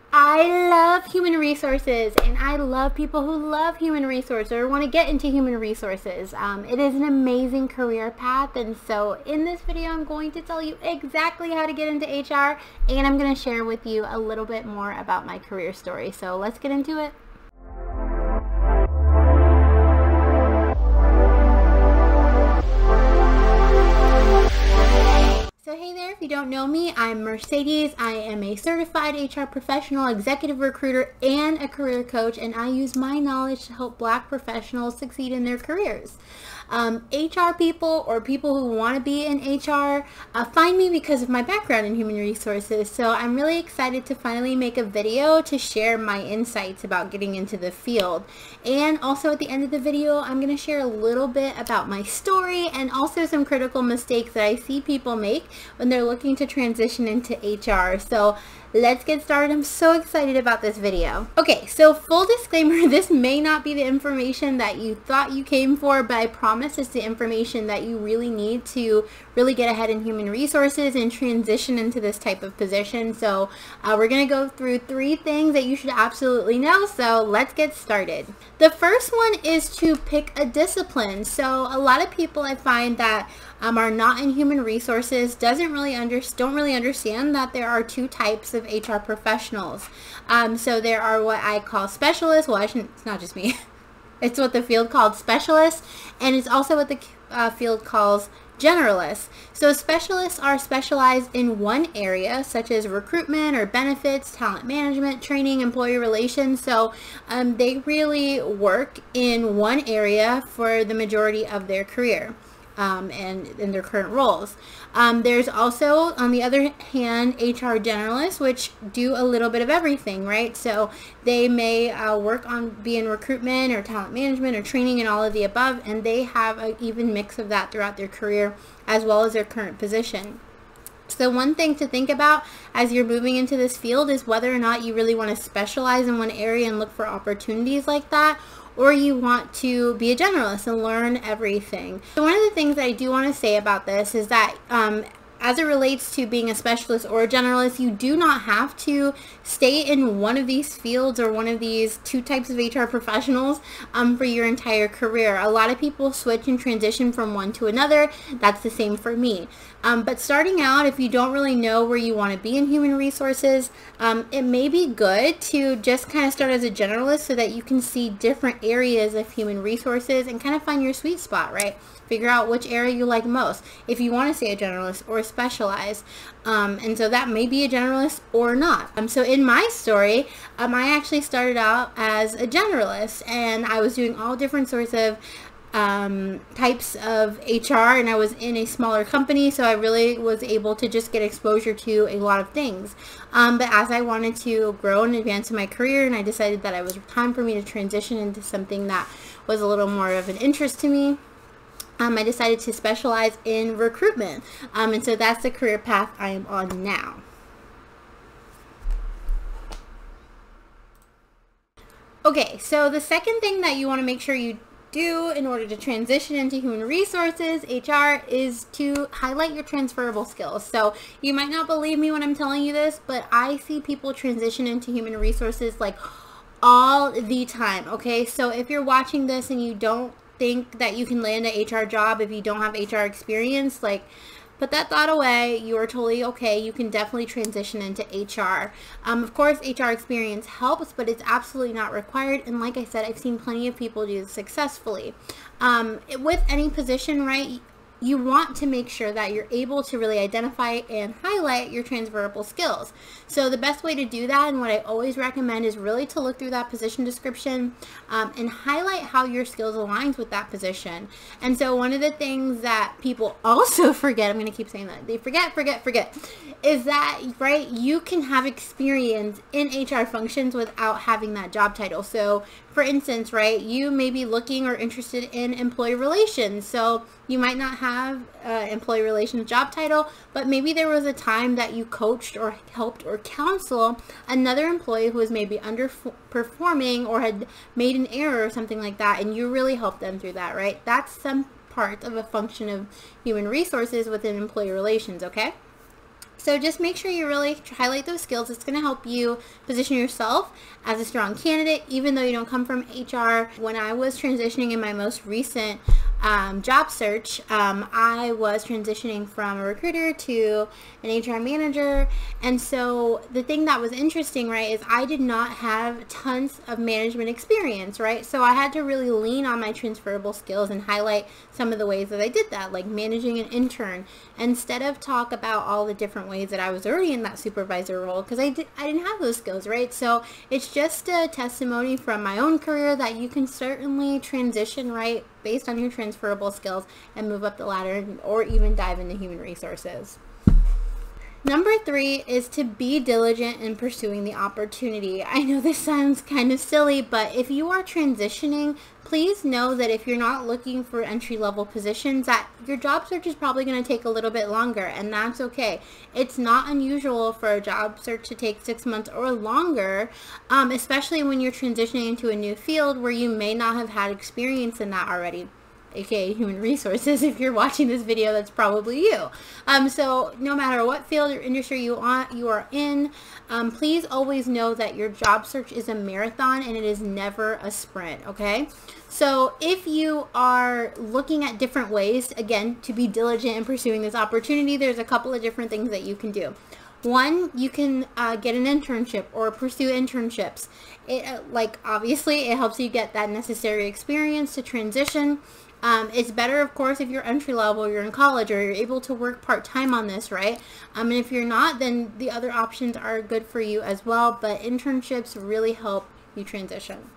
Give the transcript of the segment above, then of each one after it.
I love human resources, and I love people who love human resources or want to get into human resources. It is an amazing career path, and so in this video I'm going to tell you exactly how to get into HR, and I'm going to share with you a little bit more about my career story. So let's get into it. So hey there, if you don't know me, I'm Mercedes. I am a certified HR professional, executive recruiter, and a career coach, and I use my knowledge to help Black professionals succeed in their careers. HR people or people who want to be in HR find me because of my background in human resources. So I'm really excited to finally make a video to share my insights about getting into the field. And also at the end of the video, I'm going to share a little bit about my story and also some critical mistakes that I see people make when they're looking to transition into HR. So let's get started. I'm so excited about this video. Okay, so full disclaimer, this may not be the information that you thought you came for, but I promise it's the information that you really need to really get ahead in human resources and transition into this type of position. So we're going to go through 3 things that you should absolutely know. So let's get started. The first one is to pick a discipline. So a lot of people I find that are not in human resources don't really understand that there are 2 types of HR professionals. So there are what I call specialists. Well, it's not just me. It's what the field called specialists, and it's also what the field calls generalists. So specialists are specialized in one area, such as recruitment or benefits, talent management, training, employee relations. So they really work in one area for the majority of their career. And in their current roles. There's also, on the other hand, HR generalists, which do a little bit of everything, right? So they may be in recruitment or talent management or training and all of the above, and they have an even mix of that throughout their career as well as their current position. So one thing to think about as you're moving into this field is whether or not you really want to specialize in one area and look for opportunities like that, or you want to be a generalist and learn everything. So one of the things that I do want to say about this is that as it relates to being a specialist or a generalist, you do not have to stay in one of these fields or one of these 2 types of HR professionals for your entire career. A lot of people switch and transition from one to another. That's the same for me. But starting out, if you don't really know where you want to be in human resources, it may be good to just kind of start as a generalist so that you can see different areas of human resources and kind of find your sweet spot, right? Figure out which area you like most if you want to stay a generalist or specialize. And so that may be a generalist or not. So in my story, I actually started out as a generalist, and I was doing all different sorts of types of HR, and I was in a smaller company, so I really was able to just get exposure to a lot of things. But as I wanted to grow and advance in my career, and I decided that it was time for me to transition into something that was a little more of an interest to me, I decided to specialize in recruitment, and so that's the career path I am on now. Okay, so the second thing that you want to make sure you do in order to transition into human resources, HR, is to highlight your transferable skills. So you might not believe me when I'm telling you this, but I see people transition into human resources like all the time, okay? So if you're watching this and you don't think that you can land an HR job if you don't have HR experience, like, put that thought away. You are totally okay. You can definitely transition into HR. Of course, HR experience helps, but it's absolutely not required. And like I said, I've seen plenty of people do this successfully. With any position, right, you want to make sure that you're able to really identify and highlight your transferable skills. So the best way to do that, and what I always recommend, is really to look through that position description and highlight how your skills aligns with that position. And so one of the things that people also forget, I'm going to keep saying that, they forget, is that, right, you can have experience in HR functions without having that job title. So for instance, right, you may be looking or interested in employee relations. So you might not have employee relations job title, but maybe there was a time that you coached or helped or counsel another employee who was maybe underperforming or had made an error or something like that, and you really helped them through that, right? That's some part of a function of human resources within employee relations, okay? So just make sure you really highlight those skills. It's going to help you position yourself as a strong candidate, even though you don't come from HR. When I was transitioning in my most recent job search, I was transitioning from a recruiter to an HR manager. And so the thing that was interesting, right, is I did not have tons of management experience, right? So I had to really lean on my transferable skills and highlight some of the ways that I did that, like managing an intern, instead of talk about all the different ways that I was already in that supervisor role, because I didn't have those skills, right? So it's just a testimony from my own career that you can certainly transition, right, based on your transferable skills and move up the ladder, or even dive into human resources. Number 3 is to be diligent in pursuing the opportunity. I know this sounds kind of silly, but if you are transitioning, please know that if you're not looking for entry-level positions, that your job search is probably going to take a little bit longer, and that's okay. It's not unusual for a job search to take 6 months or longer, especially when you're transitioning into a new field where you may not have had experience in that already, aka human resources. If you're watching this video, that's probably you. So no matter what field or industry you are in, please always know that your job search is a marathon and it is never a sprint, okay? So if you are looking at different ways, again, to be diligent in pursuing this opportunity, there's a couple of different things that you can do. One, you can get an internship or pursue internships. Obviously, it helps you get that necessary experience to transition. It's better, of course, if you're entry level, you're in college, or you're able to work part-time on this, right? And if you're not, then the other options are good for you as well, but internships really help you transition.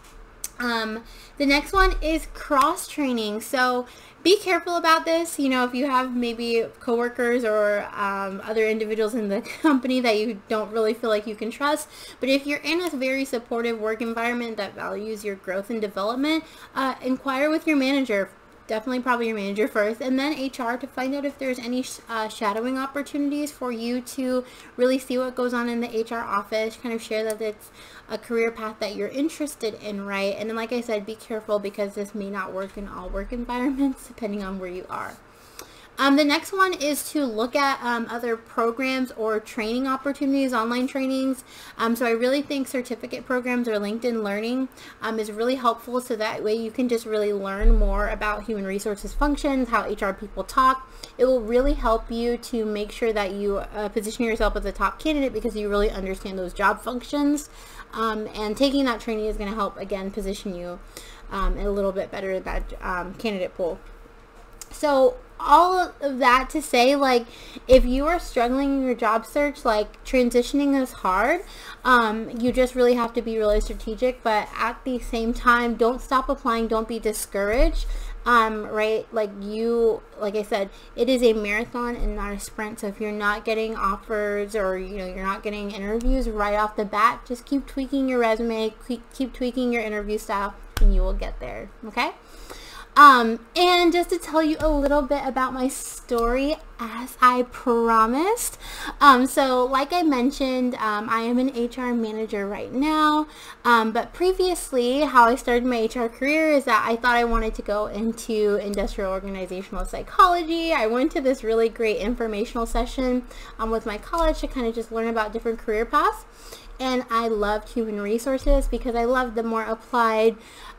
The next one is cross-training. So be careful about this. You know, if you have maybe coworkers or other individuals in the company that you don't really feel like you can trust, but if you're in a very supportive work environment that values your growth and development, inquire with your manager. Definitely probably your manager first, and then HR, to find out if there's any shadowing opportunities for you to really see what goes on in the HR office, kind of share that it's a career path that you're interested in, right? And then, like I said, be careful, because this may not work in all work environments depending on where you are. The next one is to look at other programs or training opportunities, online trainings. So I really think certificate programs or LinkedIn Learning is really helpful, so that way you can just really learn more about human resources functions, how HR people talk. It will really help you to make sure that you position yourself as a top candidate, because you really understand those job functions. And taking that training is going to help, again, position you a little bit better in that candidate pool. So all of that to say, like, if you are struggling in your job search, like, transitioning is hard. You just really have to be really strategic, but at the same time, don't stop applying. Don't be discouraged. Right? Like I said, it is a marathon and not a sprint. So if you're not getting offers, or, you know, you're not getting interviews right off the bat, just keep tweaking your resume, keep tweaking your interview style, and you will get there. Okay? And just to tell you a little bit about my story, as I promised. So like I mentioned, I am an HR manager right now, but previously how I started my HR career is that I thought I wanted to go into industrial organizational psychology. I went to this really great informational session with my college to kind of just learn about different career paths. And I loved human resources because I loved the more applied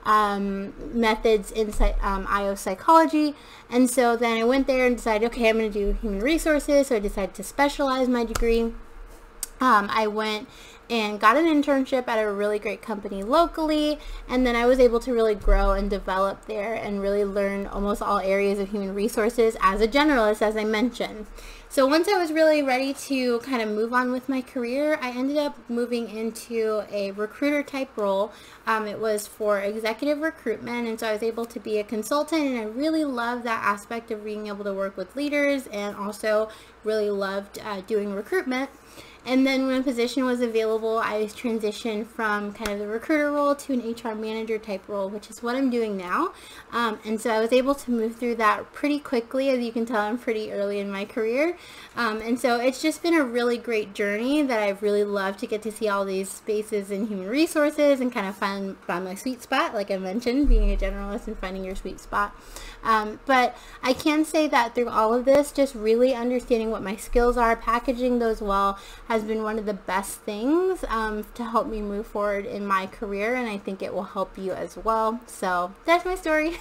methods in IO psychology. And so then I went there and decided, okay, I'm going to do human resources. So I decided to specialize my degree. I went and got an internship at a really great company locally, and then I was able to really grow and develop there and really learn almost all areas of human resources as a generalist, as I mentioned. So once I was really ready to kind of move on with my career, I ended up moving into a recruiter type role. It was for executive recruitment, and so I was able to be a consultant, and I really loved that aspect of being able to work with leaders, and also really loved doing recruitment. And then when a position was available, I transitioned from kind of the recruiter role to an HR manager type role, which is what I'm doing now. And so I was able to move through that pretty quickly. As you can tell, I'm pretty early in my career. And so it's just been a really great journey that I've really loved to get to see all these spaces in human resources and kind of find my sweet spot, like I mentioned, being a generalist and finding your sweet spot. But I can say that through all of this, just really understanding what my skills are, packaging those well, has been one of the best things to help me move forward in my career, and I think it will help you as well. So that's my story.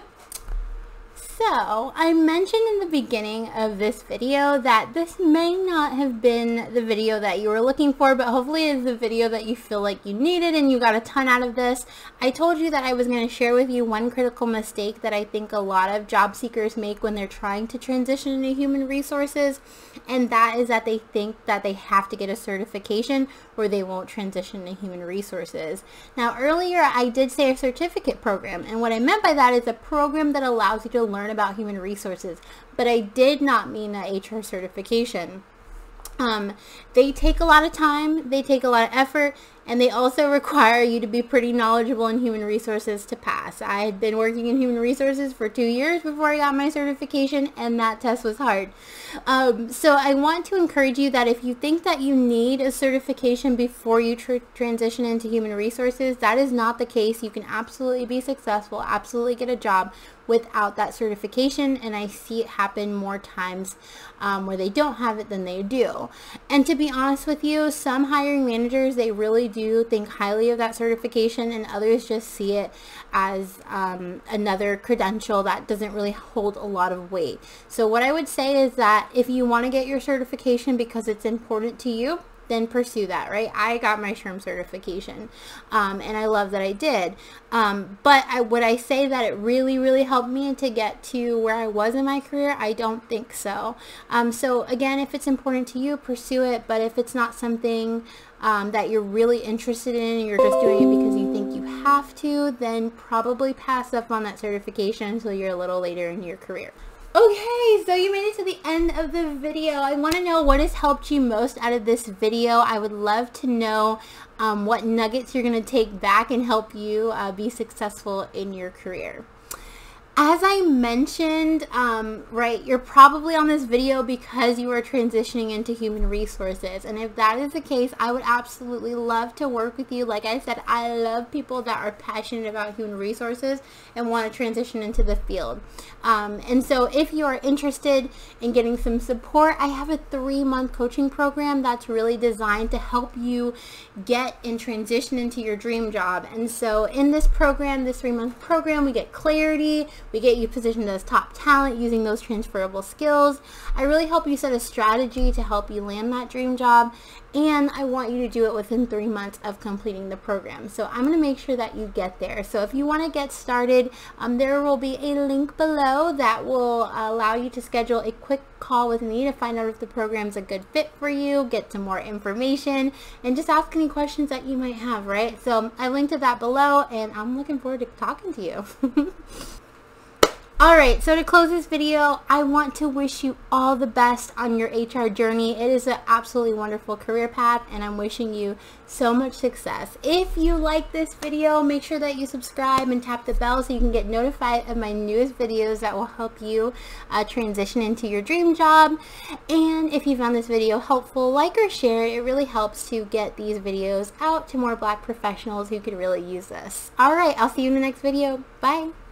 So, I mentioned in the beginning of this video that this may not have been the video that you were looking for, but hopefully it's the video that you feel like you needed and you got a ton out of this. I told you that I was going to share with you one critical mistake that I think a lot of job seekers make when they're trying to transition into human resources, and that is that they think that they have to get a certification or they won't transition to human resources. Now, earlier I did say a certificate program, and what I meant by that is a program that allows you to learn about human resources, but I did not mean an HR certification. They take a lot of time, they take a lot of effort, and they also require you to be pretty knowledgeable in human resources to pass. I had been working in human resources for 2 years before I got my certification, and that test was hard. So I want to encourage you that if you think that you need a certification before you transition into human resources, that is not the case. You can absolutely be successful, absolutely get a job without that certification, and I see it happen more times where they don't have it than they do. And to be honest with you, some hiring managers, they really do think highly of that certification, and others just see it as another credential that doesn't really hold a lot of weight. So what I would say is that if you want to get your certification because it's important to you, then pursue that, right? I got my SHRM certification, and I love that I did. But would I say that it really helped me to get to where I was in my career? I don't think so. So again, if it's important to you, pursue it. But if it's not something that you're really interested in, and you're just doing it because you think you have to, then probably pass up on that certification until you're a little later in your career. Okay, so you made it to the end of the video. I want to know what has helped you most out of this video. I would love to know what nuggets you're going to take back and help you be successful in your career. As I mentioned, right, you're probably on this video because you are transitioning into human resources. And if that is the case, I would absolutely love to work with you. Like I said, I love people that are passionate about human resources and want to transition into the field. And so if you are interested in getting some support, I have a 3-month coaching program that's really designed to help you get and transition into your dream job. And so in this program, this 3-month program, we get clarity. We get you positioned as top talent using those transferable skills. I really help you set a strategy to help you land that dream job, and I want you to do it within 3 months of completing the program. So I'm going to make sure that you get there. So if you want to get started, there will be a link below that will allow you to schedule a quick call with me to find out if the program's a good fit for you, get some more information, and just ask any questions that you might have, right? So I linked to that below, and I'm looking forward to talking to you. Alright, so to close this video, I want to wish you all the best on your HR journey. It is an absolutely wonderful career path, and I'm wishing you so much success. If you like this video, make sure that you subscribe and tap the bell so you can get notified of my newest videos that will help you transition into your dream job. And if you found this video helpful, like or share it. It really helps to get these videos out to more Black professionals who could really use this. Alright, I'll see you in the next video. Bye!